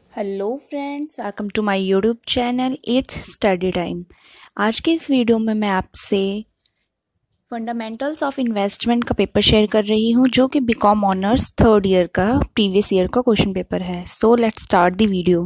Hello friends, welcome to my YouTube channel it's study time. आज के इस video में मैं आपसे फंडामेंटल्स ऑफ इन्वेस्टमेंट का पेपर शेयर कर रही हूं, जो कि बीकॉम ऑनर्स थर्ड ईयर का प्रीवियस ईयर का क्वेश्चन पेपर है। So let's start the video.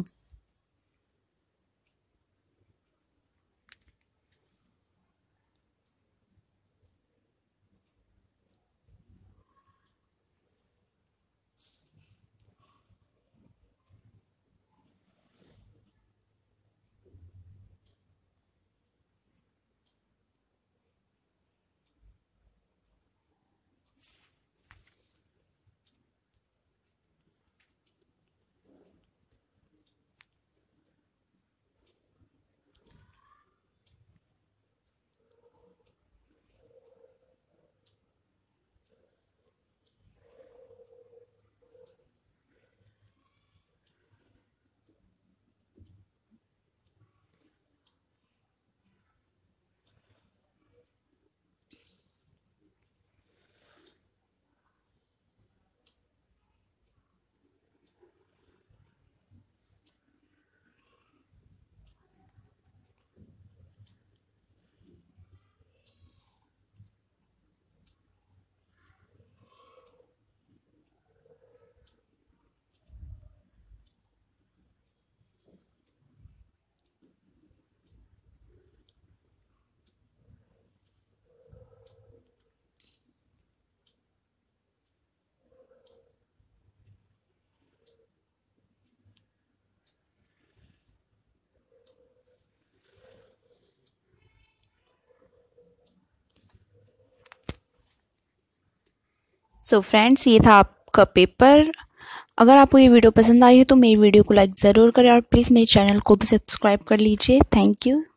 So friends, ये था आपका पेपर। अगर आपको ये वीडियो पसंद आई है तो मेरी वीडियो को लाइक ज़रूर करें और प्लीज़ मेरे चैनल को भी सब्सक्राइब कर लीजिए। Thank you.